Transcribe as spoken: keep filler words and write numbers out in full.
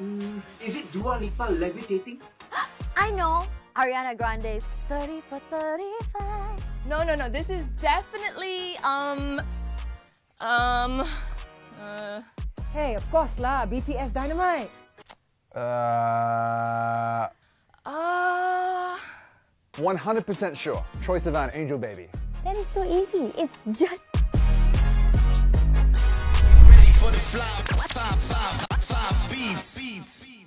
Mm, is it Dua Lipa levitating? I know! Ariana Grande's thirty for thirty-five. No, no, no. This is definitely, um... Um... Uh... Hey, of course lah, B T S Dynamite. Uh... Uh... one hundred percent sure. Troye Sivan, Angel Baby. That is so easy. It's just... Ready for the fly, five, five, five beats.